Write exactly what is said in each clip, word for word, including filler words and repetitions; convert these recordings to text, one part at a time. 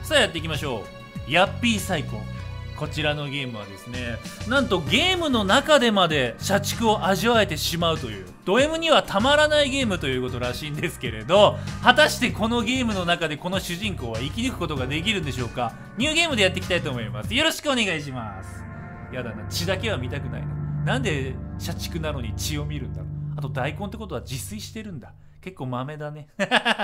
さあやっていきましょう。ヤッピーサイコ。こちらのゲームはですね、なんとゲームの中でまで社畜を味わえてしまうという、ド M にはたまらないゲームということらしいんですけれど、果たしてこのゲームの中でこの主人公は生き抜くことができるんでしょうか。ニューゲームでやっていきたいと思います。よろしくお願いします。やだな、血だけは見たくないな。なんで社畜なのに血を見るんだろう。あと大根ってことは自炊してるんだ。結構豆だね。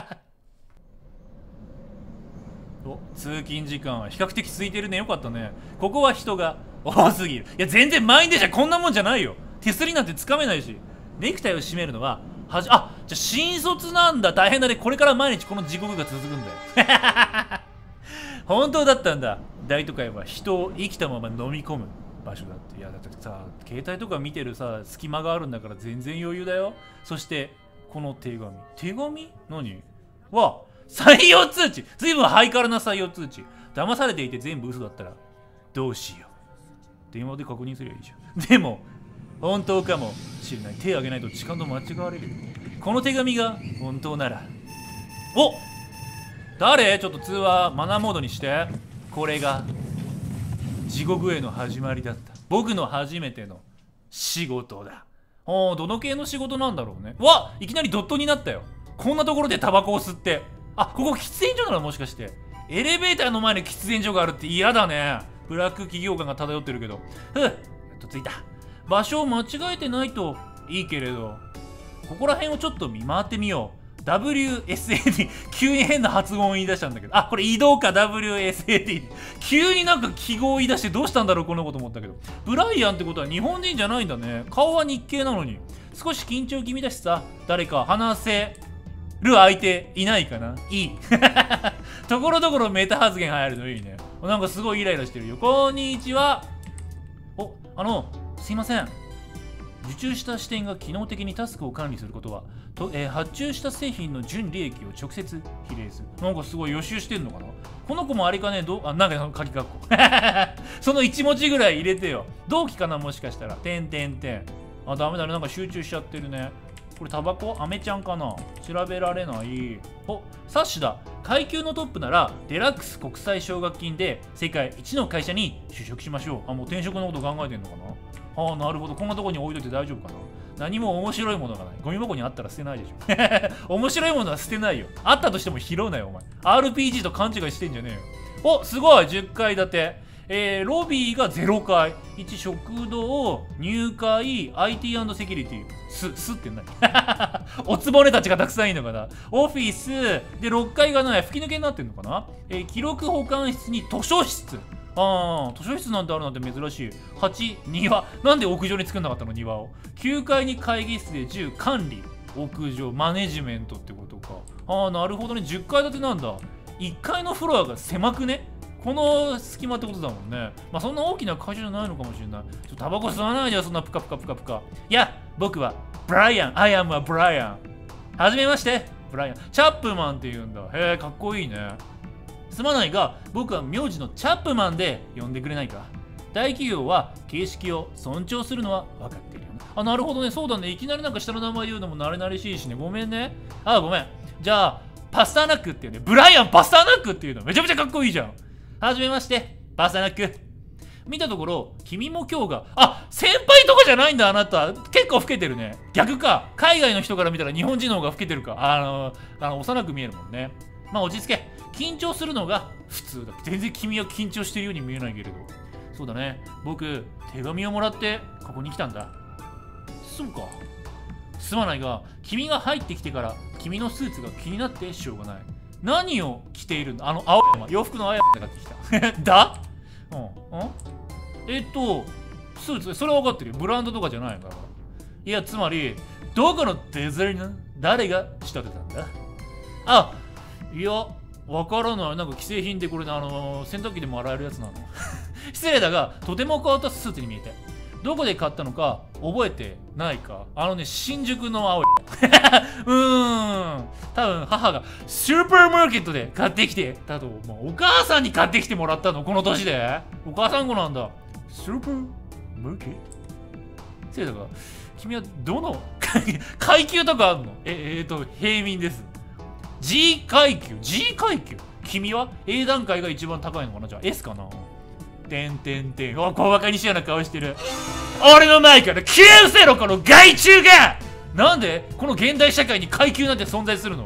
お、通勤時間は比較的空いてるね。よかったね。ここは人が多すぎる。いや全然満員電車こんなもんじゃないよ。手すりなんてつかめないし。ネクタイを締めるのははじあじゃあ新卒なんだ。大変だね。これから毎日この地獄が続くんだよ。本当だったんだ。大都会は人を生きたまま飲み込む場所だって。いやだってさ、携帯とか見てるさ隙間があるんだから全然余裕だよ。そしてこの手紙。手紙何は採用通知。ずいぶんハイカラな採用通知。騙されていて全部嘘だったらどうしよう。電話で確認すればいいじゃん。でも本当かもしれない。手を挙げないと時間と間違われるよ。この手紙が本当なら。お、誰？ちょっと通話マナーモードにして。これが地獄への始まりだった。僕の初めての仕事だ。おー、どの系の仕事なんだろうね。うわ、いきなりドットになったよ。こんなところでタバコを吸って。あ、ここ喫煙所なのもしかして。エレベーターの前に喫煙所があるって嫌だね。ブラック企業感が漂ってるけど。ふう、やっと着いた。場所を間違えてないといいけれど、ここら辺をちょっと見回ってみよう。ダブリューエスエーディー 急に変な発音を言い出したんだけど、あ、これ移動か。 ダブリューエスエーディー 急になんか記号を言い出してどうしたんだろうこのこと思ったけど、ブライアンってことは日本人じゃないんだね。顔は日系なのに。少し緊張気味だしさ、誰か話せる相手いないかな。いい。ところどころメタ発言入るのいいね。なんかすごいイライラしてるよ。こんにちは。お、あのすいません。受注した支店が機能的にタスクを管理することはと、えー、発注した製品の純利益を直接比例する。なんかすごい予習してんのかな。この子もあれかね。どあ、なんか鍵括弧。そのいち文字ぐらい入れてよ。同期かなもしかしたら。てんてんてん。あ、ダメだね。なんか集中しちゃってるね。これタバコ？アメちゃんかな。調べられない。お、サッシュだ。階級のトップならデラックス国際奨学金で世界一の会社に就職しましょう。あ、もう転職のこと考えてんのかな。ああ、なるほど。こんなとこに置いといて大丈夫かな。何も面白いものがない。ゴミ箱にあったら捨てないでしょ。面白いものは捨てないよ。あったとしても拾うなよ、お前。アールピージー と勘違いしてんじゃねえよ。お、すごい !じゅっかい建て。えー、ロビーがゼロかい。いち、食堂、入会、アイティー&セキュリティ。す、すって何おつぼねたちがたくさんいるのかな。オフィス、で、ろっかいがない。吹き抜けになってんのかな。えー、記録保管室に図書室。ああ、図書室なんてあるなんて珍しい。はち、庭。なんで屋上に作んなかったの庭を。きゅうかいに会議室でじゅう、管理。屋上、マネジメントってことか。ああ、なるほどね。じゅっかい建てなんだ。いっかいのフロアが狭くね。この隙間ってことだもんね。まあそんな大きな会社じゃないのかもしれない。ちょっとタバコ吸わないじゃん、そんなプカプカプカプカ。いや、僕はブライアン。I am a ブライアン。はじめまして、ブライアン。チャップマンって言うんだ。へえ、かっこいいね。すまないが、僕は名字のチャップマンで呼んでくれないか。大企業は形式を尊重するのは分かってるよね。あ、なるほどね。そうだね。いきなりなんか下の名前言うのも慣れ慣れしいしね。ごめんね。あ、ごめん。じゃあ、パスターナックっていうね。ブライアンパスターナックっていうのめちゃめちゃかっこいいじゃん。はじめまして、パスターナック。見たところ、君も今日が、あ、先輩とかじゃないんだ、あなた。結構老けてるね。逆か。海外の人から見たら日本人の方が老けてるか。あの、あの幼く見えるもんね。まあ落ち着け。緊張するのが普通だ。全然君は緊張してるように見えないけれど。そうだね。僕、手紙をもらってここに来たんだ。そうか。すまないが、君が入ってきてから君のスーツが気になってしょうがない。何を着ているんだ。あの青山、洋服の青山が買ってきた。だうん。うんえっと、スーツ、それは分かってるよ。ブランドとかじゃないから。いや、つまり、どこのデザイナー誰が仕立てたんだ。あ、いや、わからない。なんか既製品でこれ、あのー、洗濯機でも洗えるやつなの。失礼だが、とても変わったスーツに見えて。どこで買ったのか覚えてないか。あのね、新宿の青い。うーん。多分母がスーパーマーケットで買ってきてたと思う。お母さんに買ってきてもらったのこの年で。お母さん子なんだ。スーパーマーケットせいだが、君はどの階級とかあるの。え、えーと、平民です。G 階級 ?G 階級君は A 段階が一番高いのかな。じゃあ S かな。てんてんてん。お、小馬鹿にしやな顔してる。俺の前から消え失せろ、この害虫が。なんでこの現代社会に階級なんて存在するの？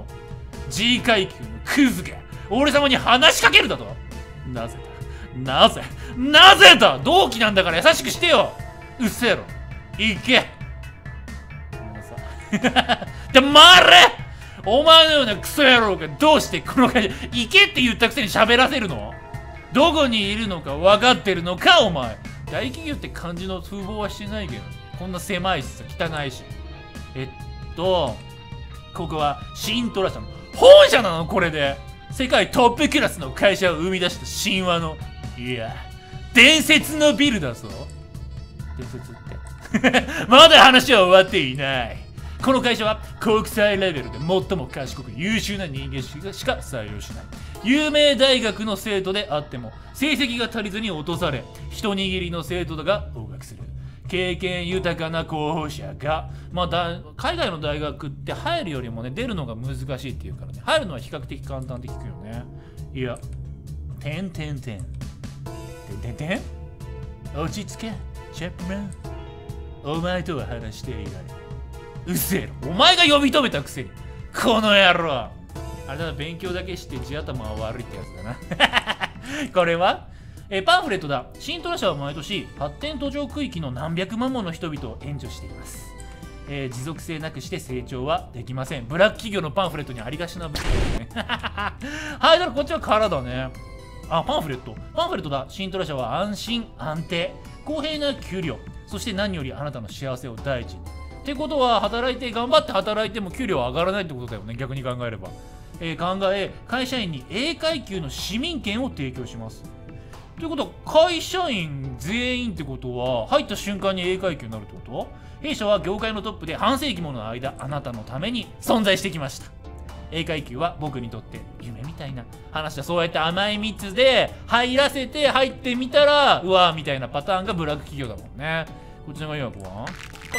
G 階級のクズが俺様に話しかけるだと。なぜだなぜなぜだ。同期なんだから優しくしてよ。うっせえろ。行け。ごめんなさい。黙れ。お前のようなクソ野郎がどうしてこの会社行けって言ったくせに喋らせるの？どこにいるのか分かってるのかお前。大企業って感じの風貌はしてないけど、こんな狭いしさ、汚いし。えっとここはシントラ社の本社なの。これで世界トップクラスの会社を生み出した神話の、いや伝説のビルだぞ。伝説ってまだ話は終わっていない。この会社は国際レベルで最も賢く優秀な人間しかしか採用しない有名大学の生徒であっても成績が足りずに落とされ、一握りの生徒が合格する経験豊かな候補者が、まあ、だ海外の大学って入るよりもね出るのが難しいっていうからね、入るのは比較的簡単って聞くよね。いや、てんてんてんてんてんてん落ち着けチャップマン、お前とは話していられる。うっせえろ、お前が呼び止めたくせにこの野郎。あれだ、勉強だけして地頭は悪いってやつだなこれはえパンフレットだ。シントラ社は毎年発展途上区域の何百万もの人々を援助しています、えー、持続性なくして成長はできません。ブラック企業のパンフレットにありがちな部分ですねはい、だからこっちは空だね。あ、パンフレットパンフレットだ。シントラ社は安心安定公平な給料、そして何よりあなたの幸せを第一に。ってことは働いて頑張って働いても給料は上がらないってことだよね、逆に考えれば。えー、考え会社員に A 階級の市民権を提供します。ということは会社員全員ってことは入った瞬間に A 階級になるってこと？弊社は業界のトップで半世紀もの間あなたのために存在してきました。 A 階級は僕にとって夢みたいな話だ。そうやって甘い蜜で入らせて入ってみたらうわーみたいなパターンがブラック企業だもんね。こっちのがいいわ。こは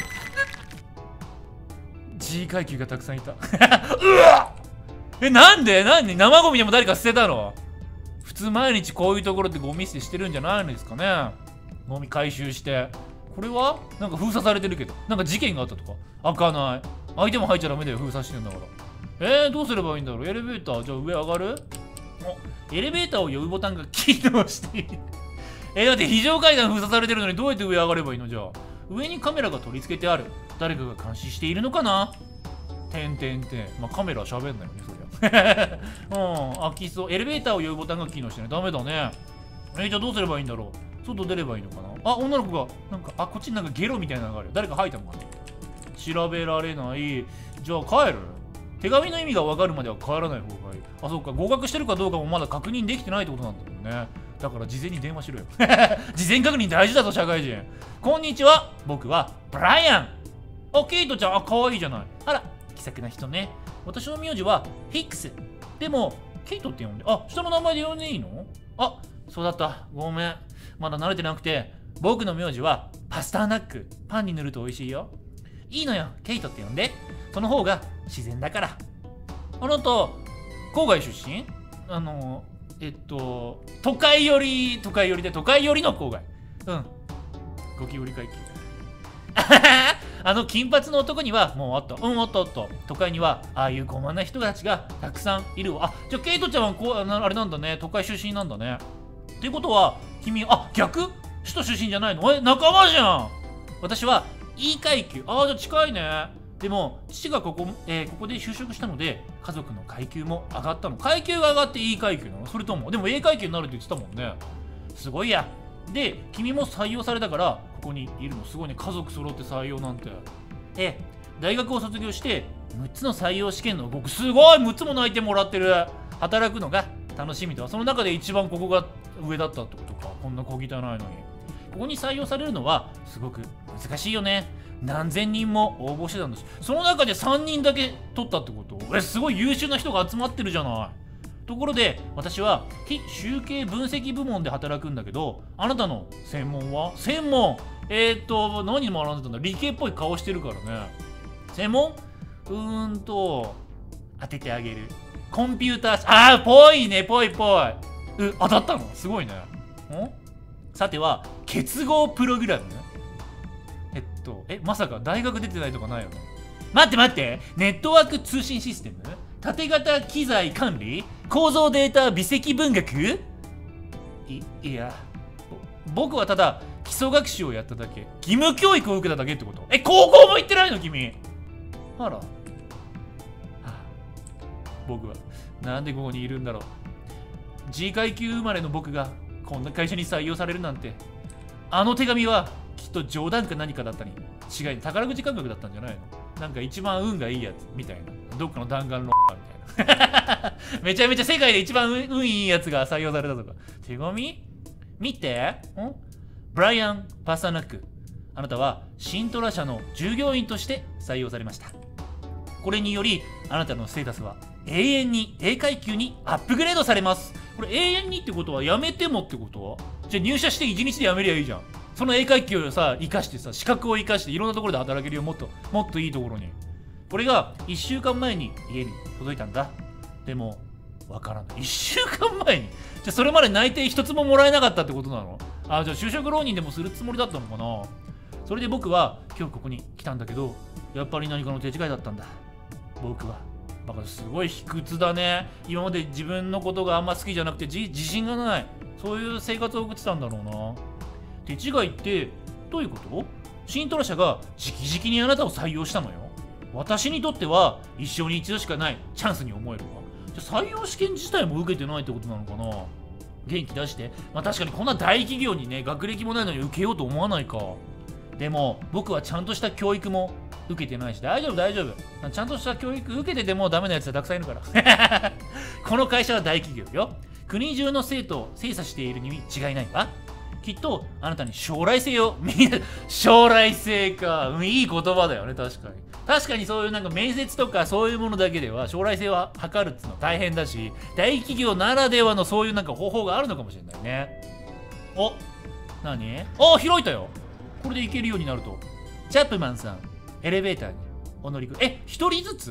G 階級がたくさんいたうわっえ、なんでなんで生ゴミでも誰か捨てたの？普通毎日こういうところってゴミ捨てしてるんじゃないんですかね。ゴミ回収して。これはなんか封鎖されてるけど、なんか事件があったとか。開かない。相手も入っちゃダメだよ、封鎖してるんだから。えー、どうすればいいんだろう。エレベーター、じゃあ上上がる？お、エレベーターを呼ぶボタンが機能しているえー、だって非常階段封鎖されてるのにどうやって上上がればいいの？じゃあ上にカメラが取り付けてある。誰かが監視しているのかな？てんてんてん。まあカメラは喋んないよね、そりゃうん、開きそう。エレベーターを呼ぶボタンが機能してない。ダメだね。えー、じゃあどうすればいいんだろう。外出ればいいのかな。あ、女の子がなんか、あ、こっちになんかゲロみたいなのがあるよ。誰か吐いたのかな。調べられない。じゃあ帰る？手紙の意味が分かるまでは帰らない方がいい。あ、そうか、合格してるかどうかもまだ確認できてないってことなんだもんね。だから事前に電話しろよ事前確認大事だぞ、社会人。こんにちは、僕はブライアン。あ、ケイトちゃん、あ、可愛いじゃない。あら、気さくな人ね。私の名字はヒックス。でも、ケイトって呼んで、あ、下の名前で呼んでいいの？あ、そうだった。ごめん。まだ慣れてなくて。僕の名字はパスターナック。パンに塗ると美味しいよ。いいのよ、ケイトって呼んで。その方が自然だから。あなた、郊外出身？あの、えっと、都会より、都会よりで、都会よりの郊外。うん。ゴキブリ階級。あの金髪の男にはもうあった。うん、あったあった。都会にはああいう傲慢な人たちがたくさんいるわ。あ、じゃあケイトちゃんはこうあれなんだね。都会出身なんだね。っていうことは君、あ、逆？首都出身じゃないの？え、仲間じゃん。私は E 階級。ああ、じゃあ近いね。でも父がここ、えー、ここで就職したので家族の階級も上がったの。階級が上がって E 階級なの？それともでも A 階級になるって言ってたもんね。すごいや。で、君も採用されたからここにいるの。すごいね。家族揃って採用なんて。え、大学を卒業してむっつの採用試験の僕すごいむっつも内定もらってる。働くのが楽しみだ。その中で一番ここが上だったってことか。こんな小汚いのに。ここに採用されるのはすごく難しいよね。何千人も応募してたんです。その中でさんにんだけ取ったってこと？え、すごい優秀な人が集まってるじゃない。ところで私は非集計分析部門で働くんだけど、あなたの専門は？専門えーっと何学んでたんだ？理系っぽい顔してるからね。専門うーんと当ててあげる。 コンピューター、ああ、ぽいね、ぽいぽい。う、当たったのすごいね。んさては、結合プログラムえっと、え、まさか大学出てないとかないよね。待って待って、ネットワーク通信システム縦型機材管理構造データ微積分学い、いや、僕はただ基礎学習をやっただけ。義務教育を受けただけってこと？え、高校も行ってないの君？あら。はあ、僕はなんでここにいるんだろう。G 階級生まれの僕がこんな会社に採用されるなんて。あの手紙はきっと冗談か何かだったに違いない。宝くじ感覚だったんじゃないの？なんか一番運がいいやつみたいな。どっかの弾丸のみたいな。めちゃめちゃ世界で一番運いいやつが採用されたとか。手紙見て。んブライアン・パサナック。あなたはシントラ社の従業員として採用されました。これによりあなたのステータスは永遠に A 階級にアップグレードされます。これ永遠にってことはやめてもってこと？じゃあ入社していちにちでやめりゃいいじゃん。その A 階級をさ生かしてさ、資格を生かしていろんなところで働けるよ。もっともっといいところに。これがいっしゅうかんまえに家に届いたんだ。でもわからない。いっしゅうかんまえに。じゃあそれまで内定一つももらえなかったってことなの？あ、じゃあ就職浪人でもするつもりだったのかな。それで僕は今日ここに来たんだけど、やっぱり何かの手違いだったんだ。僕はだからすごい卑屈だね。今まで自分のことがあんま好きじゃなくて自信がない、そういう生活を送ってたんだろうな。手違いってどういうこと？シントラ社が直々にあなたを採用したのよ。私にとっては一生に一度しかないチャンスに思えるわ。じゃあ採用試験自体も受けてないってことなのかな。元気出して。まあ確かにこんな大企業にね、学歴もないのに受けようと思わないか。でも僕はちゃんとした教育も受けてないし、大丈夫大丈夫。ちゃんとした教育受けててもダメなやつはたくさんいるからこの会社は大企業よ。国中の生徒を精査しているに違いないわ。きっとあなたに将来性を将来性か、うん、いい言葉だよね。確かに確かにそういうなんか面接とかそういうものだけでは将来性は測るっつうの大変だし、大企業ならではのそういうなんか方法があるのかもしれないね。お、何？お、開いたよ。これで行けるようになると。チャップマンさん、エレベーターにお乗りく。え、一人ずつ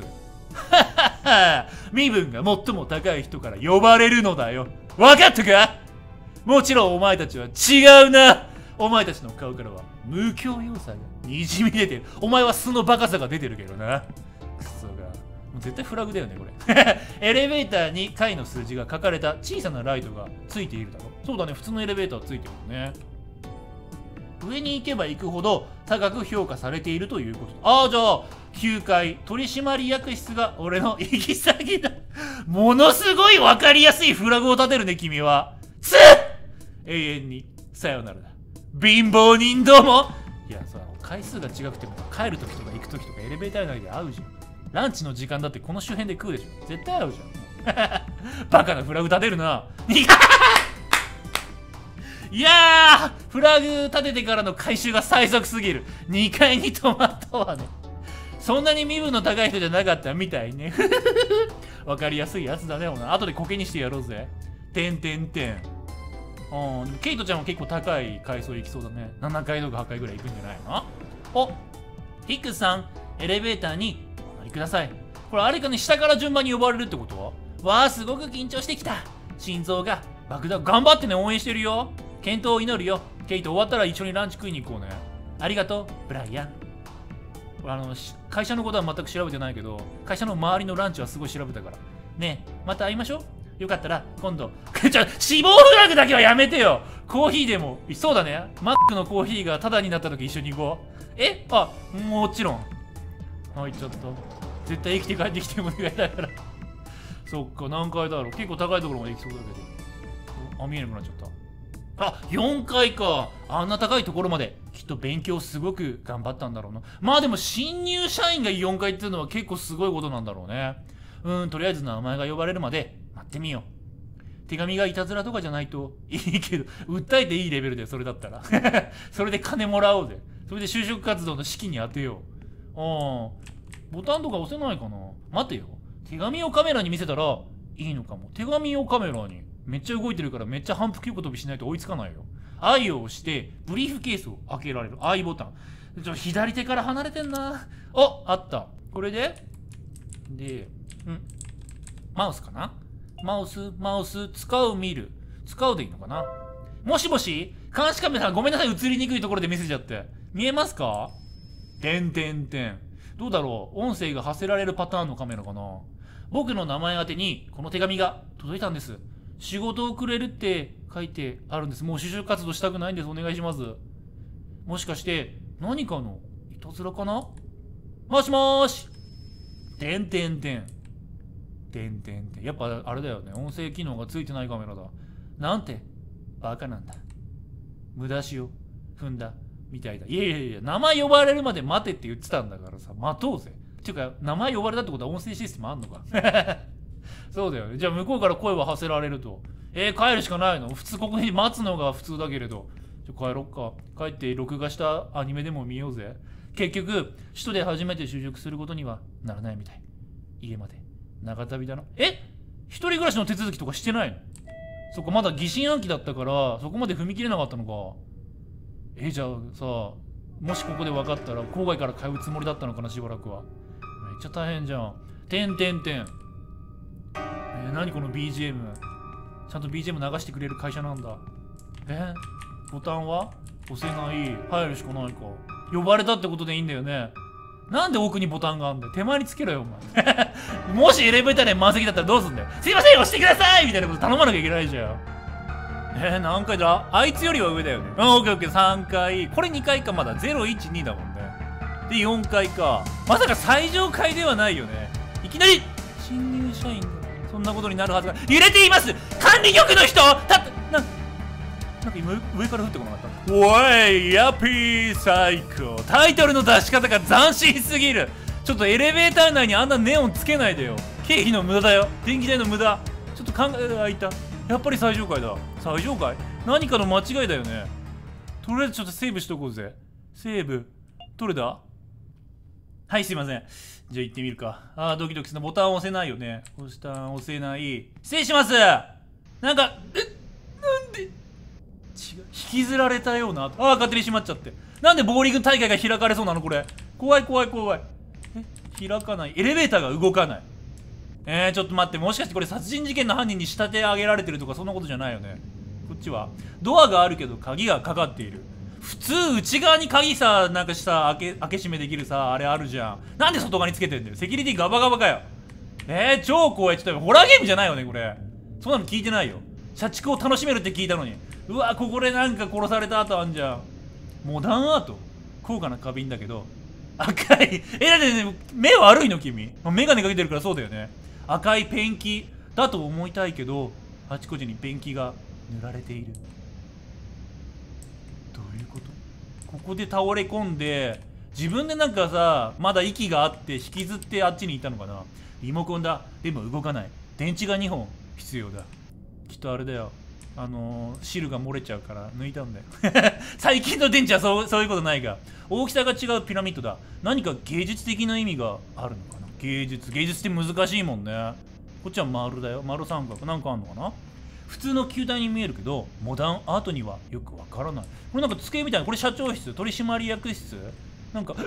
身分が最も高い人から呼ばれるのだよ。分かったか？もちろんお前たちは違うな。お前たちの顔からは無教養さがにじみ出てる。お前は素のバカさが出てるけどな。クソが。もう絶対フラグだよね、これ。エレベーターに階の数字が書かれた小さなライトがついているだろ。そうだね、普通のエレベーターついてるよね。上に行けば行くほど高く評価されているということ。ああ、じゃあきゅうかい取締役室が俺の行き先だ。ものすごい分かりやすいフラグを立てるね、君は。つっ永遠にさよならだ。貧乏人ども。いや、その回数が違くても帰るときとか行くときとかエレベーター内で会うじゃん。ランチの時間だってこの周辺で食うでしょ。絶対会うじゃん。バカなフラグ立てるな。いやー、フラグ立ててからの回収が最速すぎる。にかいに止まったわね。そんなに身分の高い人じゃなかったみたいね。わかりやすいやつだね。後でコケにしてやろうぜ。てんてんてん。うん、ケイトちゃんは結構高い階層行きそうだね。ななかいとかはちかいぐらい行くんじゃないの？お、ヒックスさん、エレベーターにお乗りください。これあれかね、下から順番に呼ばれるってことは？わー、すごく緊張してきた。心臓が爆弾。頑張ってね、応援してるよ。健闘を祈るよ。ケイト、終わったら一緒にランチ食いに行こうね。ありがとう、ブライアン。あの会社のことは全く調べてないけど、会社の周りのランチはすごい調べたから。ねえ、また会いましょう。よかったら今度。ちょ、死亡フラグだけはやめてよ。コーヒーでも。そうだね。マックのコーヒーがタダになった時一緒に行こう。え、あ、もちろん。はい、ちょっと。絶対生きて帰ってきてもらいだから。そっか、何階だろう。結構高いところまで行きそうだけど。あ、見えなくなっちゃった。あ、よんかいか。あんな高いところまで。きっと勉強すごく頑張ったんだろうな。まあでも新入社員がよんかいっていうのは結構すごいことなんだろうね。うん、とりあえず名前が呼ばれるまで待ってみよう。手紙がいたずらとかじゃないといいけど、訴えていいレベルでそれだったら。それで金もらおうぜ。それで就職活動の資金に当てよう。ああ、ボタンとか押せないかな。待てよ。手紙をカメラに見せたらいいのかも。手紙をカメラに。めっちゃ動いてるからめっちゃ反復横跳びしないと追いつかないよ。愛を押してブリーフケースを開けられる。愛ボタン。ちょ、左手から離れてんな。あ、あった。これでで、んマウスかな。マウス、マウス、使う、見る。使うでいいのかな。もしもし監視カメラ、ごめんなさい、映りにくいところで見せちゃって。見えますか？てんてんてん。どうだろう、音声が発せられるパターンのカメラかな。僕の名前宛てにこの手紙が届いたんです。仕事をくれるって書いてあるんです。もう就職活動したくないんです。お願いします。もしかして何かのいたずらかな。もしもーし。てんてんてん。てんてんてん。やっぱあれだよね。音声機能がついてないカメラだ。なんてバカなんだ。無駄しを踏んだみたいだ。いやいやいや、名前呼ばれるまで待てって言ってたんだからさ、待とうぜ。っていうか、名前呼ばれたってことは音声システムあんのか。そうだよね。じゃあ向こうから声は発せられると。えー、帰るしかないの？普通ここに待つのが普通だけれど。じゃあ帰ろっか。帰って録画したアニメでも見ようぜ。結局、首都で初めて就職することにはならないみたい。家まで長旅だな。え？一人暮らしの手続きとかしてないの？そっか、まだ疑心暗鬼だったから、そこまで踏み切れなかったのか。え、じゃあさ、もしここで分かったら、郊外から通うつもりだったのかな、しばらくは。めっちゃ大変じゃん。てんてんてん。えー、何この ビージーエム。ちゃんと ビージーエム 流してくれる会社なんだ。えー、ボタンは押せない。入るしかないか。呼ばれたってことでいいんだよね。なんで奥にボタンがあんだよ。手前につけろよ、お前。もしエレベーターで満席だったらどうすんだよ。すいません、押してくださいみたいなこと頼まなきゃいけないじゃん。えー、何回だ？あいつよりは上だよね。うん、オッケーオッケー、さんかい。これにかいか、まだ。ゼロ、いち、にだもんね。で、よんかいか。まさか最上階ではないよね。いきなり新入社員がそんなことになるはずが。揺れています！管理局の人！たって、な、なんか今上から降ってこなかった。おい、ヤッピー最高。タイトルの出し方が斬新すぎる。ちょっとエレベーター内にあんなネオンつけないでよ。経費の無駄だよ。電気代の無駄。ちょっと考え、あ、いた。やっぱり最上階だ。最上階？何かの間違いだよね。とりあえずちょっとセーブしとこうぜ。セーブ。どれだ？はい、すいません。じゃあ行ってみるか。あー、ドキドキするな。ボタン押せないよね。ボタン押せない。失礼します。なんか、え、なんで違う。引きずられたような。あー、勝手に閉まっちゃって。なんでボーリング大会が開かれそうなのこれ。怖い怖い怖い。え、開かない。エレベーターが動かない。えー、ちょっと待って、もしかしてこれ殺人事件の犯人に仕立て上げられてるとかそんなことじゃないよね。こっちはドアがあるけど鍵がかかっている。普通内側に鍵さ、なんかさ、開け、開け閉めできるさ、あれあるじゃん。なんで外側につけてんだよ。セキュリティガバガバかよ。えー、超怖い。ちょっとホラーゲームじゃないよね、これ。そんなの聞いてないよ。社畜を楽しめるって聞いたのに。うわ、ここでなんか殺された後あんじゃん。モダンアート。高価な花瓶だけど。赤い。え、だってね、目悪いの君。メガネかけてるからそうだよね。赤いペンキだと思いたいけど、あちこちにペンキが塗られている。どういうこと？ここで倒れ込んで、自分でなんかさ、まだ息があって引きずってあっちに行ったのかな。リモコンだ。でも動かない。電池がにほん必要だ。きっとあれだよ。あのー、汁が漏れちゃうから抜いたんだよ。最近の電池はそう、そういうことないが。大きさが違うピラミッドだ。何か芸術的な意味があるのかな。芸術。芸術って難しいもんね。こっちは丸だよ。丸三角。なんかあんのかな。普通の球体に見えるけど、モダンアートにはよくわからない。これなんか机みたいな。これ社長室、取締役室なんか、キ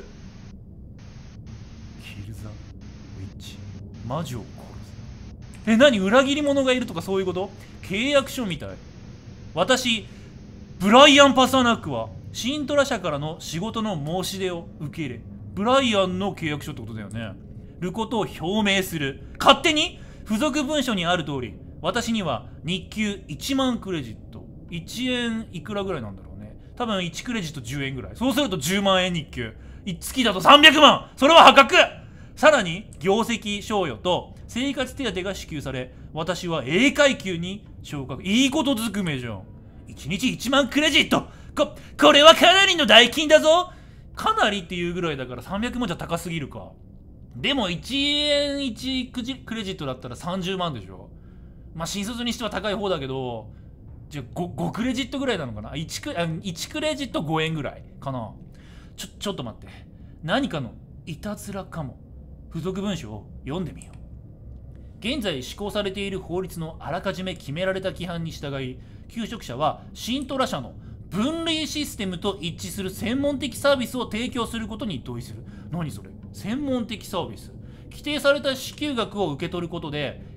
ルザ・ウィッチ。魔女を殺す。え、何？裏切り者がいるとかそういうこと？契約書みたい。私、ブライアン・パサナックは、シントラ社からの仕事の申し出を受け入れ、ブライアンの契約書ってことだよね。ることを表明する。勝手に付属文書にある通り、私には日給いちまんクレジット。いちえんいくらぐらいなんだろうね。多分いちクレジットじゅうえんぐらい。そうするとじゅうまんえん日給。月だとさんびゃくまん。それは破格。さらに、業績賞与と生活手当が支給され、私は A 階級に昇格。いいことずくめじゃん。いちにちいちまんクレジット。こ、これはかなりの大金だぞ。かなりっていうぐらいだからさんびゃくまんじゃ高すぎるか。でもいちえんいちクレジットだったらさんじゅうまんでしょ。まあ新卒にしては高い方だけど、じゃあ 5, ごクレジットぐらいなのかな。 1, クいちクレジットごえんぐらいかな。ちょ、ちょっと待って。何かのいたずらかも。付属文書を読んでみよう。現在施行されている法律のあらかじめ決められた規範に従い、求職者はシントラ社の分類システムと一致する専門的サービスを提供することに同意する。何それ？専門的サービス。規定された支給額を受け取ることで、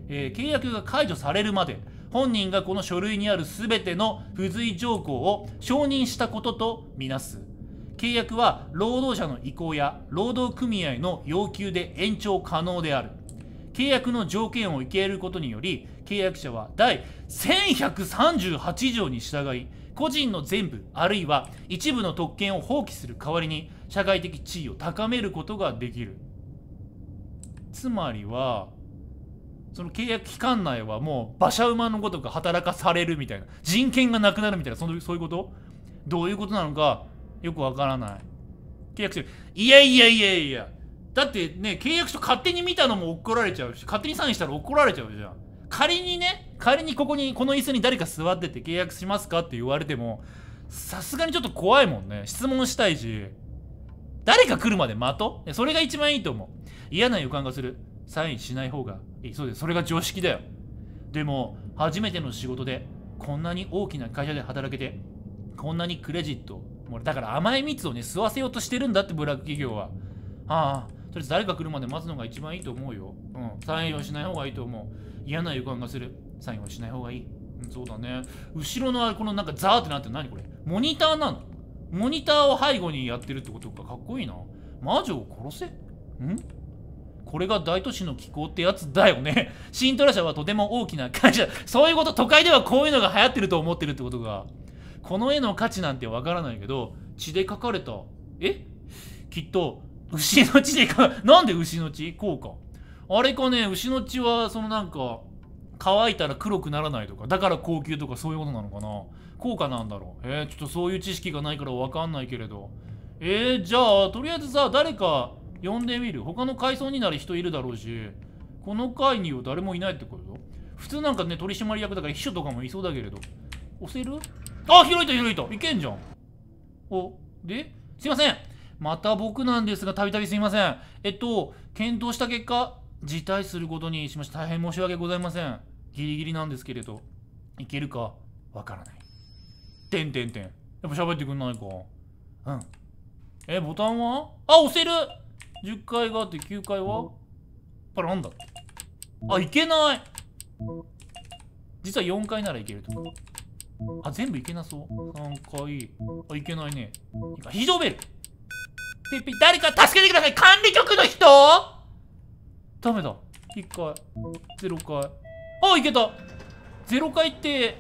えー、契約が解除されるまで本人がこの書類にある全ての付随条項を承認したこととみなす。契約は労働者の意向や労働組合の要求で延長可能である。契約の条件を受け入れることにより、契約者は第せんひゃくさんじゅうはち条に従い、個人の全部あるいは一部の特権を放棄する代わりに社会的地位を高めることができる。つまりはその契約期間内はもう馬車馬のごとく働かされるみたいな、人権がなくなるみたいな、そのそういうこと？どういうことなのかよくわからない。契約書、いやいやいやいや、だってね、契約書勝手に見たのも怒られちゃうし、勝手にサインしたら怒られちゃうじゃん。仮にね、仮にここにこの椅子に誰か座ってて契約しますかって言われても、さすがにちょっと怖いもんね。質問したいし、誰か来るまで待とう。それが一番いいと思う。嫌な予感がする。サインしない方がいい。そうです。それが常識だよ。でも初めての仕事でこんなに大きな会社で働けて、こんなにクレジット、もうだから甘い蜜をね吸わせようとしてるんだって、ブラック企業は。ああ、とりあえず誰か来るまで待つのが一番いいと思うよ。うん、サインはしない方がいいと思う。嫌な予感がする。サインはしない方がいい。うん、そうだね。後ろのこのなんかザーってなってる、何これ？モニターなの？モニターを背後にやってるってことか。かっこいいな。魔女を殺せ？ん？これが大都市の気候ってやつだよね。シントラ社はとても大きな会社。そういうこと、都会ではこういうのが流行ってると思ってるってことが。この絵の価値なんてわからないけど、血で描かれた。え？きっと牛の血でか、なんで牛の血？こうか。あれかね、牛の血はそのなんか乾いたら黒くならないとか、だから高級とかそういうことなのかな。効果なんだろう。えー、ちょっとそういう知識がないからわかんないけれど。えー、じゃあとりあえずさ、誰か呼んでみる。他の階層になる人いるだろうし、この階には誰もいないってこと？普通なんかね、取締役だから秘書とかもいそうだけれど。押せる？あ、開いた開いた。いけんじゃん。お、で、すいません。また僕なんですが、たびたびすいません。えっと、検討した結果、辞退することにしました。大変申し訳ございません。ギリギリなんですけれど、いけるかわからない。てんてんてん。やっぱ喋ってくんないか。うん。え、ボタンは？あ、押せる！ じゅっ 階があってきゅうかいは？あれなんだって。あ、いけない！実はよんかいならいけると。あ、全部いけなそう。さんかい。あ、いけないね。非常ベル。ピッピ、誰か助けてください！管理局の人！ダメだ。いっかい。ゼロかい。あ、いけた！ゼロかいって、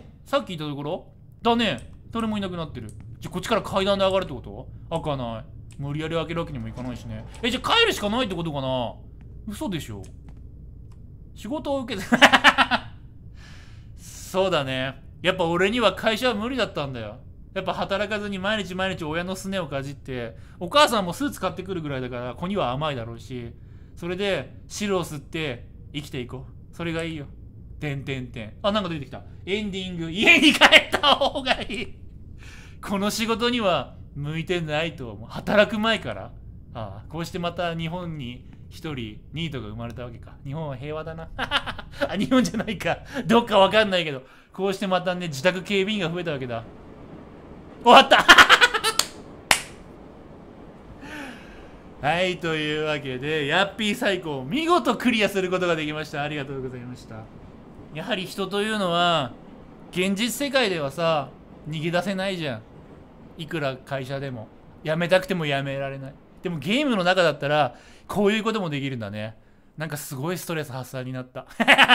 さっき言ったところ？だね。誰もいなくなってる。じゃ、こっちから階段で上がるってこと？開かない。無理やり開けるわけにもいかないしね。え、じゃあ帰るしかないってことかな？嘘でしょ。仕事を受けてそうだね。やっぱ俺には会社は無理だったんだよ。やっぱ働かずに毎日毎日親のすねをかじって、お母さんもスーツ買ってくるぐらいだから子には甘いだろうし、それで汁を吸って生きていこう。それがいいよ。てんてんてん。あ、なんか出てきた。エンディング。家に帰った方がいい。この仕事には向いてないと思う。働く前から。ああ、こうしてまた日本に一人ニートが生まれたわけか。日本は平和だな。あ、日本じゃないか。どっかわかんないけど、こうしてまたね、自宅警備員が増えたわけだ。終わったはい、というわけで、ヤッピー最高、見事クリアすることができました。ありがとうございました。やはり人というのは、現実世界ではさ、逃げ出せないじゃん。いくら会社でも。辞めたくても辞められない。でもゲームの中だったら、こういうこともできるんだね。なんかすごいストレス発散になった。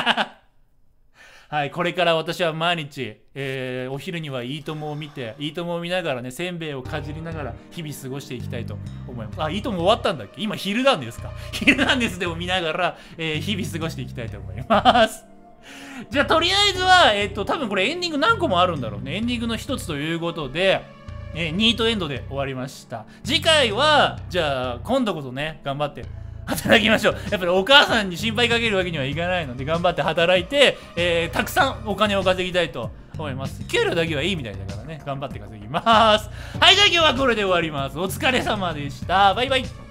はい、これから私は毎日、えー、お昼にはいいともを見て、いいともを見ながらね、せんべいをかじりながら日々過ごしていきたいと思います。あ、いいとも終わったんだっけ？今昼なんですか？昼なんですでも見ながら、えー、日々過ごしていきたいと思います。じゃあとりあえずは、えっと、多分これエンディング何個もあるんだろうね。エンディングの一つということで、えー、ニートエンドで終わりました。次回は、じゃあ今度こそね、頑張って働きましょう。やっぱりお母さんに心配かけるわけにはいかないので、頑張って働いて、えー、たくさんお金を稼ぎたいと思います。給料だけはいいみたいだからね、頑張って稼ぎます。はい、じゃあ今日はこれで終わります。お疲れ様でした。バイバイ。